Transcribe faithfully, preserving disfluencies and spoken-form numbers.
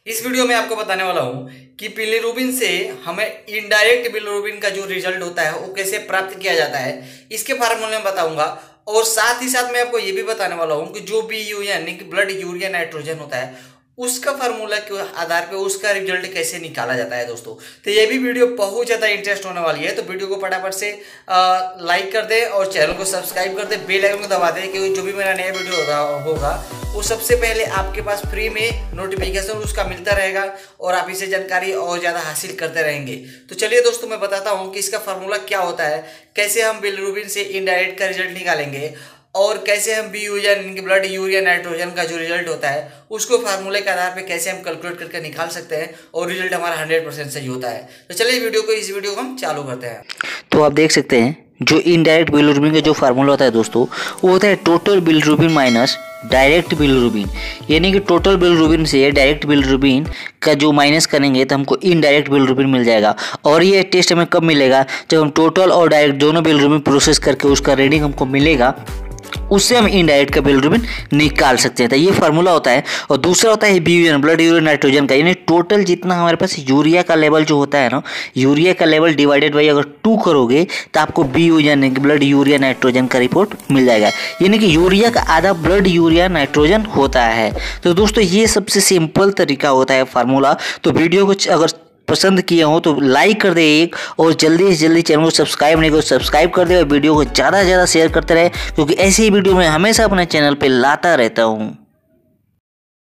इस वीडियो में आपको बताने वाला हूँ कि बिलिरुबिन से हमें इनडायरेक्ट बिलिरुबिन का जो रिजल्ट होता है वो कैसे प्राप्त किया जाता है, इसके फार्मूले में बताऊंगा। और साथ ही साथ मैं आपको ये भी बताने वाला हूँ कि जो बी यू यानी कि ब्लड यूरिया नाइट्रोजन होता है उसका फार्मूला के आधार पे उसका रिजल्ट कैसे निकाला जाता है दोस्तों। तो ये भी वीडियो बहुत ज़्यादा इंटरेस्ट होने वाली है, तो वीडियो को फटाफट से लाइक कर दे और चैनल को सब्सक्राइब कर दे, बेल आइकन को दबा दे क्योंकि जो भी मेरा नया वीडियो होगा होगा वो सबसे पहले आपके पास फ्री में नोटिफिकेशन उसका मिलता रहेगा और आप इसे जानकारी और ज़्यादा हासिल करते रहेंगे। तो चलिए दोस्तों मैं बताता हूँ कि इसका फार्मूला क्या होता है, कैसे हम बिलिरुबिन से इनडायरेक्ट का रिजल्ट निकालेंगे और कैसे हम B urea blood urea nitrogen का जो रिजल्ट होता है उसको फार्मूले के आधार पे कैसे हम कैलकुलेट करके निकाल सकते हैं और रिजल्ट हमारा हंड्रेड परसेंट सही होता है। तो चलिए वीडियो को इस वीडियो को हम चालू करते हैं। तो आप देख सकते हैं जो इनडायरेक्ट बिलिरुबिन का जो फार्मूला होता है दोस्तों वो होता है total bilirubin minus direct bilirubin, यानी कि टोटल बिलिरुबिन से डायरेक्ट बिलिरुबिन का जो माइनस करेंगे तो हमको इनडायरेक्ट बिलिरुबिन मिल जाएगा। और ये टेस्ट हमें कब मिलेगा, जब हम टोटल और डायरेक्ट दोनों बिलिरुबिन प्रोसेस करके उसका रीडिंग हमको मिलेगा, उससे हम इनडायरेक्ट का बिलिरुबिन निकाल सकते हैं। तो ये फार्मूला होता है। और दूसरा होता है B U blood urea nitrogen का, यानी टोटल जितना हमारे पास यूरिया का लेवल जो होता है ना, यूरिया का लेवल डिवाइडेड बाई अगर टू करोगे तो आपको बी यू यानी कि ब्लड यूरिया नाइट्रोजन का रिपोर्ट मिल जाएगा। यानी कि यूरिया का आधा ब्लड यूरिया नाइट्रोजन होता है। तो दोस्तों ये सबसे सिंपल तरीका होता है फार्मूला। तो वीडियो को अगर पसंद किए हो तो लाइक कर दे एक, और जल्दी से जल्दी चैनल को सब्सक्राइब नहीं करो सब्सक्राइब कर दे और वीडियो को ज़्यादा से ज़्यादा शेयर करते रहे, क्योंकि ऐसी ही वीडियो मैं हमेशा अपने चैनल पे लाता रहता हूँ।